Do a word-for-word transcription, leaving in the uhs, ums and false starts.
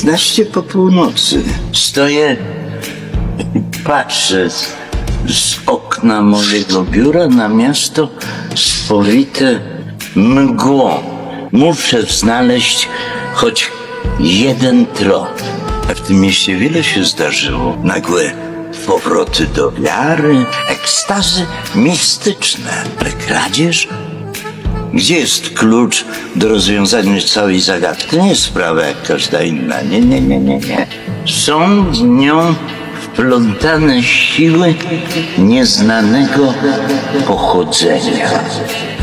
piętnaście po północy. Stoję i patrzę z okna mojego biura na miasto spowite mgłą. Muszę znaleźć choć jeden trop. A w tym mieście wiele się zdarzyło. Nagłe powroty do wiary, ekstazy mistyczne. Ale kradzież? Gdzie jest klucz do rozwiązania całej zagadki? To nie jest sprawa jak każda inna. Nie, nie, nie, nie, nie. Są w nią wplątane siły nieznanego pochodzenia.